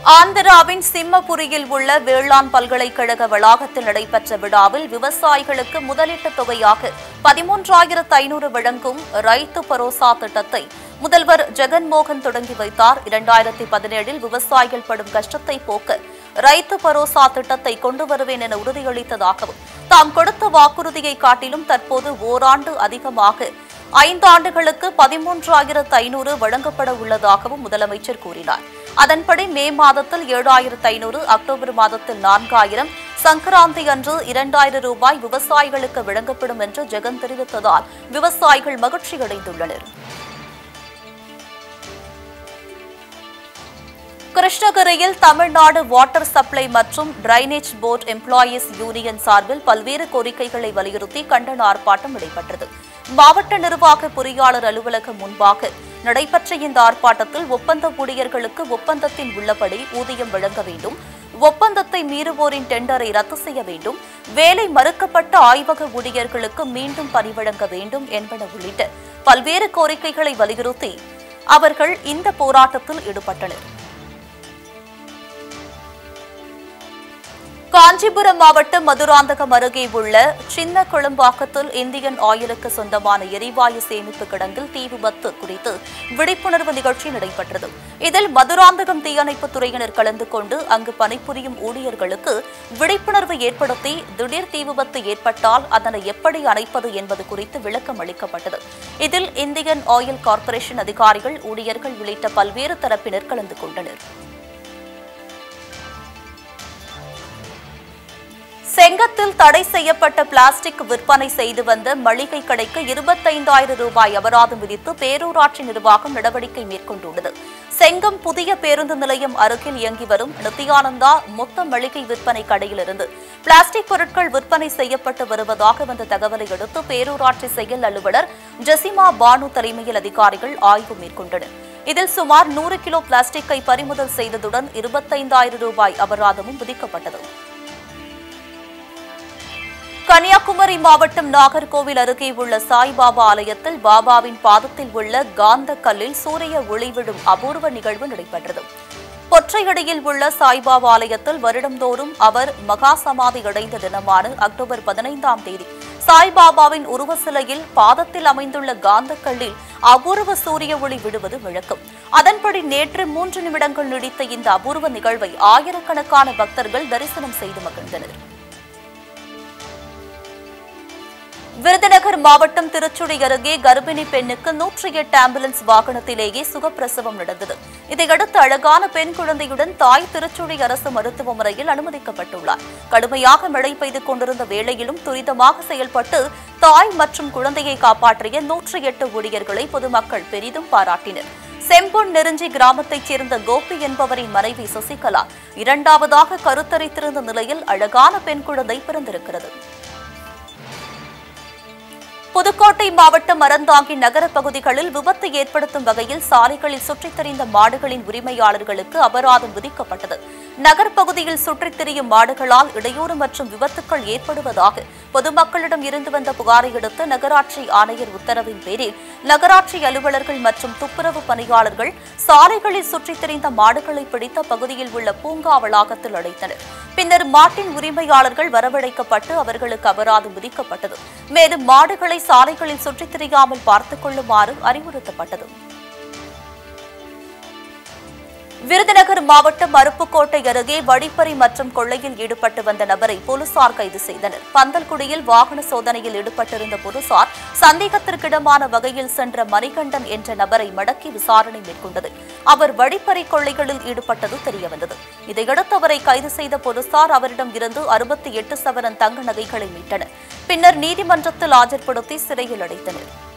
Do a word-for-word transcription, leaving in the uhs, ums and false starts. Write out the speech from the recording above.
ஆந்திராவின் சிம்மபுரியில் உள்ள வேளாண் பல்கலைக்கழக வளாகத்தில் நடைபெற்ற விழாவில் விவசாயிகளுக்கு முதலீட்டு தொகையாக பதிமூன்றாயிரத்து ஐநூறு வழங்கும் ரைத்து பரோசா திட்டத்தை முதல்வர் ஜெகன்மோகன் தொடங்கி வைத்தார். இரண்டாயிரத்தி பதினேழில் விவசாயிகள் படும் கஷ்டத்தை போக்க ரைத்து பரோசா திட்டத்தை கொண்டு வருவேன் என உறுதியளித்ததாகவும் தாம் கொடுத்த வாக்குறுதியை காட்டிலும் தற்போது ஓராண்டு அதிகமாக ஐந்தாண்டுகளுக்கு பதிமூன்றாயிரத்து ஐநூறு வழங்கப்பட உள்ளதாகவும் முதலமைச்சர் கூறினார். அதன்படி மே மாதத்தில் ஏழாயிரத்து ஐநூறு, அக்டோபர் மாதத்தில் நான்காயிரம், சங்கராந்தி அன்று இரண்டாயிரம் ரூபாய் விவசாயிகளுக்கு வழங்கப்படும் என்று ஜெகன் தெரிவித்ததால் விவசாயிகள் மகிழ்ச்சியடைந்துள்ளனர். கிருஷ்ணகிரியில் தமிழ்நாடு வாட்டர் சப்ளை மற்றும் டிரைனேஜ் போர்டு எம்ப்ளாயீஸ் யூனியன் சார்பில் பல்வேறு கோரிக்கைகளை வலியுறுத்தி கண்டன ஆர்ப்பாட்டம் நடைபெற்றது. மாவட்ட நிர்வாக பொறியாளர் அலுவலகம் முன்பாக நடைபெற்ற இந்த ஆர்ப்பாட்டத்தில் ஒப்பந்த ஊழியர்களுக்கு ஒப்பந்தத்தில் உள்ளபடி ஊதியம் வழங்க வேண்டும், ஒப்பந்தத்தை மீறுவோரின் டெண்டரை ரத்து செய்ய வேண்டும், வேலை மறுக்கப்பட்ட ஆய்வக ஊழியர்களுக்கு மீண்டும் பணி வழங்க வேண்டும் என்பன உள்ளிட்ட பல்வேறு கோரிக்கைகளை வலியுறுத்தி அவர்கள் இந்த போராட்டத்தில் ஈடுபட்டனர். காஞ்சிபுரம் மாவட்டம் மதுராந்தகம் அருகே உள்ள சின்ன கொளம்பாக்கத்தில் இந்தியன் ஆயிலுக்கு சொந்தமான எரிவாயு சேமிப்பு கிடங்கில் தீ விபத்து குறித்து விழிப்புணர்வு நிகழ்ச்சி நடைபெற்றது. இதில் மதுராந்தகம் தீயணைப்புத் துறையினர் கலந்து கொண்டு அங்கு பணிபுரியும் ஊழியர்களுக்கு விழிப்புணர்வு ஏற்படுத்தி திடீர் தீ விபத்து ஏற்பட்டால் அதனை எப்படி அணைப்பது என்பது குறித்து விளக்கம் அளிக்கப்பட்டது. இதில் இந்தியன் ஆயில் கார்ப்பரேஷன் அதிகாரிகள், ஊழியர்கள் உள்ளிட்ட பல்வேறு தரப்பினர் கலந்து கொண்டனர். செங்கத்தில் தடை செய்யப்பட்ட பிளாஸ்டிக் விற்பனை செய்து வந்த மளிகை கடைக்கு இருபத்தைந்தாயிரம் ரூபாய் அபராதம் விதித்து பேரூராட்சி நிர்வாகம் நடவடிக்கை மேற்கொண்டுள்ளது. செங்கம் புதிய பேருந்து நிலையம் அருகில் இயங்கி வரும் நித்யானந்தா மொத்த மளிகை விற்பனை கடையிலிருந்து பிளாஸ்டிக் பொருட்கள் விற்பனை செய்யப்பட்டு வருவதாக வந்த தகவலை அடுத்து பேரூராட்சி செயல் அலுவலர் ஜெசிமா பானு தலைமையில் அதிகாரிகள் ஆய்வு மேற்கொண்டனர். இதில் சுமார் நூறு கிலோ பிளாஸ்டிக்கை பறிமுதல் செய்ததுடன் இருபத்தைந்தாயிரம் ரூபாய் அபராதமும் விதிக்கப்பட்டது. கன்னியாகுமரி மாவட்டம் நாகர்கோவில் அருகே உள்ள சாய்பாபா ஆலயத்தில் பாபாவின் பாதத்தில் உள்ள காந்த கல்லில் சூரிய ஒளி விடும் அபூர்வ நிகழ்வு நடைபெற்றது. பொற்றையடியில் உள்ள சாய்பாபா ஆலயத்தில் வருடந்தோறும் அவர் மகா சமாதி அடைந்த தினமான அக்டோபர் பதினைந்தாம் தேதி சாய்பாபாவின் உருவ சிலையில் பாதத்தில் அமைந்துள்ள காந்த கல்லில் அபூர்வ சூரிய ஒளி விடுவது வழக்கம். அதன்படி நேற்று மூன்று நிமிடங்கள் நீடித்த இந்த அபூர்வ நிகழ்வை ஆயிரக்கணக்கான பக்தர்கள் தரிசனம் செய்து மகிழ்ந்தனர். விருதுநகர் மாவட்டம் திருச்சுழி அருகே கர்ப்பிணி பெண்ணுக்கு நூற்றி எட்டு ஆம்புலன்ஸ் வாகனத்திலேயே சுகப்பிரசவம் நடந்தது. இதையடுத்து அழகான பெண் குழந்தையுடன் தாய் திருச்சுழி அரசு மருத்துவமனையில் அனுமதிக்கப்பட்டுள்ளார். கடுமையாக மழை பெய்து கொண்டிருந்த வேளையிலும் துரிதமாக செயல்பட்டு தாய் மற்றும் குழந்தையை காப்பாற்றிய நூற்றி எட்டு ஊழியர்களை பொதுமக்கள் பெரிதும் பாராட்டினர். செம்பொன் நெருஞ்சி கிராமத்தைச் சேர்ந்த கோபி என்பவரின் மனைவி சசிகலா இரண்டாவதாக கருத்தரித்திருந்த நிலையில் அழகான பெண் குழந்தை பிறந்திருக்கிறது. புதுக்கோட்டை மாவட்டம் அறந்தாங்கி நகர பகுதிகளில் விபத்து ஏற்படுத்தும் வகையில் சாலைகளில் சுற்றித் திரிந்த மாடுகளின் உரிமையாளர்களுக்கு அபராதம் விதிக்கப்பட்டது. நகர்ப்பகுதியில் சுற்றித் திரியும் மாடுகளால் இடையூறு மற்றும் விபத்துக்கள் ஏற்படுவதாக பொதுமக்களிடம் இருந்து வந்த புகாரை அடுத்து நகராட்சி ஆணையர் உத்தரவின் பேரில் நகராட்சி அலுவலர்கள் மற்றும் துப்புரவு பணியாளர்கள் சாலைகளில் சுற்றித் திரிந்த மாடுகளை பிடித்த பகுதியில் உள்ள பூங்கா வளாகத்தில் அடைத்தனர். பின்னர் மாட்டின் உரிமையாளர்கள் வரவழைக்கப்பட்டு அவர்களுக்கு அபராதம் விதிக்கப்பட்டது. மேலும் மாடுகளை சாலைகளில் சுற்றித் திரியாமல் பார்த்துக் கொள்ளுமாறு அறிவுறுத்தப்பட்டது. விருதுநகர் மாவட்டம் அருப்புக்கோட்டை அருகே வழிப்பறி மற்றும் கொள்ளையில் ஈடுபட்டு வந்த நபரை போலீசார் கைது செய்தனர். பந்தல்குடியில் வாகன சோதனையில் ஈடுபட்டிருந்த போலீசார் சந்தேகத்திற்கிடமான வகையில் சென்ற மணிகண்டன் என்ற நபரை மடக்கி விசாரணை மேற்கொண்டது. அவர் வழிப்பறி கொள்ளைகளில் ஈடுபட்டது தெரியவந்தது. இதையடுத்து அவரை கைது செய்த போலீசார் அவரிடம் இருந்து அறுபத்தி எட்டு சவரன் தங்க நகைகளை மீட்டனர். பின்னர் நீதிமன்றத்தில் ஆஜர்படுத்தி சிறையில் அடைத்தனர்.